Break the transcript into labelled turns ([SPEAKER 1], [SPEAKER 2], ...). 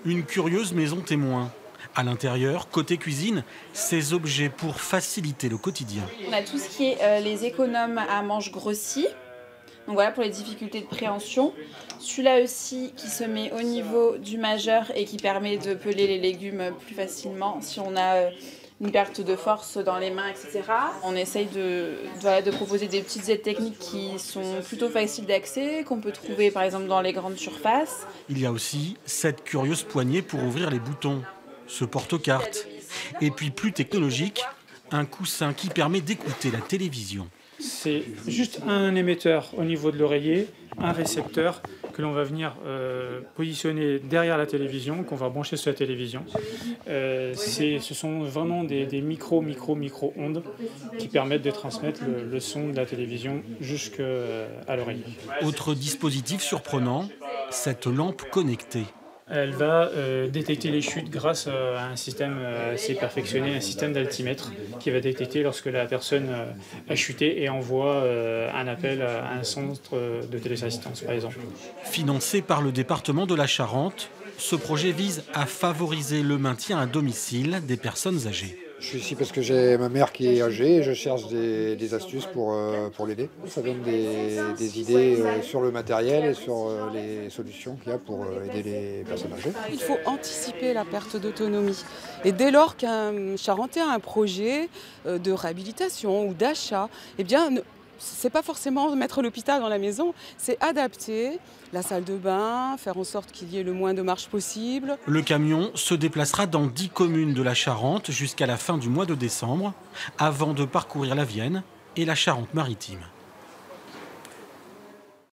[SPEAKER 1] Une curieuse maison témoin. À l'intérieur, côté cuisine, ces objets pour faciliter le quotidien.
[SPEAKER 2] On a tout ce qui est les économes à manches grossies. Donc voilà pour les difficultés de préhension. Celui-là aussi qui se met au niveau du majeur et qui permet de peler les légumes plus facilement si on a une perte de force dans les mains, etc. On essaye de proposer des petites aides techniques qui sont plutôt faciles d'accès, qu'on peut trouver par exemple dans les grandes surfaces.
[SPEAKER 1] Il y a aussi cette curieuse poignée pour ouvrir les boutons, ce porte-cartes. Et puis plus technologique, un coussin qui permet d'écouter la télévision.
[SPEAKER 3] C'est juste un émetteur au niveau de l'oreiller, un récepteur que l'on va venir positionner derrière la télévision, qu'on va brancher sur la télévision. Ce sont vraiment des micro-ondes qui permettent de transmettre le son de la télévision jusqu'à l'oreille.
[SPEAKER 1] Autre dispositif surprenant, cette lampe connectée.
[SPEAKER 3] Elle va détecter les chutes grâce à un système assez perfectionné, un système d'altimètre qui va détecter lorsque la personne a chuté et envoie un appel à un centre de téléassistance, par exemple.
[SPEAKER 1] Financé par le département de la Charente, ce projet vise à favoriser le maintien à domicile des personnes âgées.
[SPEAKER 4] Je suis ici parce que j'ai ma mère qui est âgée et je cherche des astuces pour l'aider. Ça donne des idées sur le matériel et sur les solutions qu'il y a pour aider les personnes âgées.
[SPEAKER 5] Il faut anticiper la perte d'autonomie. Et dès lors qu'un Charentais a un projet de réhabilitation ou d'achat, eh bien, c'est pas forcément mettre l'hôpital dans la maison, c'est adapter la salle de bain, faire en sorte qu'il y ait le moins de marches possible.
[SPEAKER 1] Le camion se déplacera dans 10 communes de la Charente jusqu'à la fin du mois de décembre, avant de parcourir la Vienne et la Charente-Maritime.